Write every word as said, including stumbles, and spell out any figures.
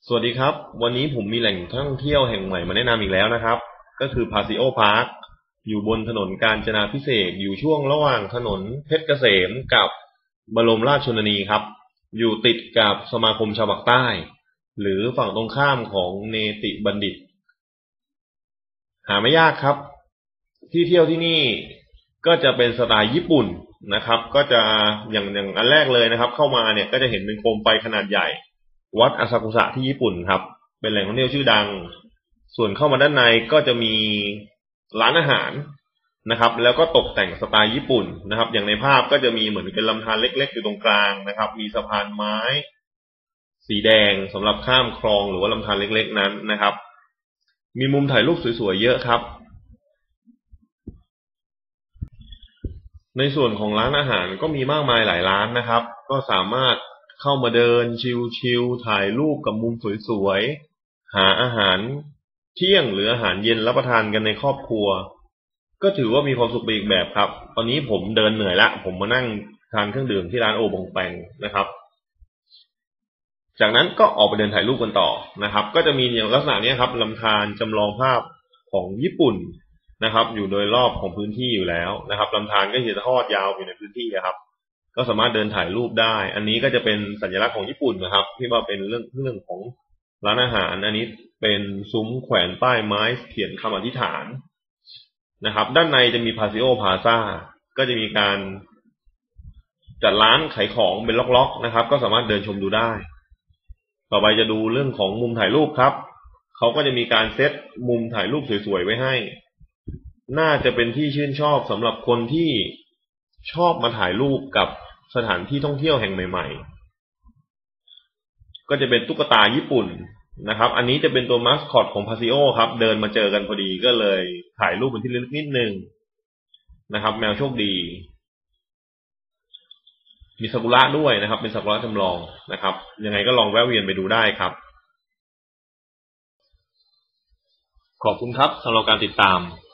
สวัสดีครับวันนี้ผมมีแหล่งท่องเที่ยวแห่งใหม่มาแนะนำอีกแล้วนะครับก็คือ Paseo Park อยู่บนถนนกาญจนาภิเษกอยู่ช่วงระหว่างถนนเพชรเกษมกับบรมราชชนนีครับอยู่ติดกับสมาคมชาวปากใต้หรือฝั่งตรงข้ามของเนติบัณฑิตหาไม่ยากครับที่เที่ยวที่นี่ก็จะเป็นสไตล์ญี่ปุ่นนะครับก็จะอย่างอย่างอันแรกเลยนะครับเข้ามาเนี่ยก็จะเห็นเป็นโคมไฟขนาดใหญ่วัดอาซากุสะที่ญี่ปุ่นครับเป็นแหล่งท่องเที่ยวชื่อดังส่วนเข้ามาด้านในก็จะมีร้านอาหารนะครับแล้วก็ตกแต่งสไตล์ญี่ปุ่นนะครับอย่างในภาพก็จะมีเหมือนเป็นลำธารเล็กๆอยู่ตรงกลางนะครับมีสะพานไม้สีแดงสำหรับข้ามคลองหรือว่าลำธารเล็กๆนั้นนะครับมีมุมถ่ายรูปสวยๆเยอะครับในส่วนของร้านอาหารก็มีมากมายหลายร้านนะครับก็สามารถเข้ามาเดินชิลๆถ่ายรูปกับมุมสวยๆหาอาหารเที่ยงหรืออาหารเย็นรับประทานกันในครอบครัวก็ถือว่ามีความสุขไปอีกแบบครับตอนนี้ผมเดินเหนื่อยละผมมานั่งทานเครื่องดื่มที่ร้านโอบงแปงนะครับจากนั้นก็ออกไปเดินถ่ายรูปกันต่อนะครับก็จะมีอย่างลักษณะนี้ครับลำธารจำลองภาพของญี่ปุ่นนะครับอยู่โดยรอบของพื้นที่อยู่แล้วนะครับลำธารก็จะทอดยาวอยู่ในพื้นที่ครับก็สามารถเดินถ่ายรูปได้อันนี้ก็จะเป็นสัญลักษณ์ของญี่ปุ่นนะครับที่ว่าเป็นเรื่องเรื่องของร้านอาหารอันนี้เป็นซุ้มแขวนป้ายไม้เขียนคำอธิษฐานนะครับด้านในจะมีพาซิโอพาซ่าก็จะมีการจัดร้านขายของเป็นล็อกๆนะครับก็สามารถเดินชมดูได้ต่อไปจะดูเรื่องของมุมถ่ายรูปครับเขาก็จะมีการเซตมุมถ่ายรูปสวยๆไว้ให้น่าจะเป็นที่ชื่นชอบสำหรับคนที่ชอบมาถ่ายรูปกับสถานที่ท่องเที่ยวแห่งใหม่ๆก็จะเป็นตุ๊กตาญี่ปุ่นนะครับอันนี้จะเป็นตัวมาสคอตของพาซิโอครับเดินมาเจอกันพอดีก็เลยถ่ายรูปเป็นที่ระลึกนิดนึงนะครับแมวโชคดีมีซากุระด้วยนะครับเป็นซากุระจำลองนะครับยังไงก็ลองแวะเวียนไปดูได้ครับขอบคุณครับสำหรับการติดตาม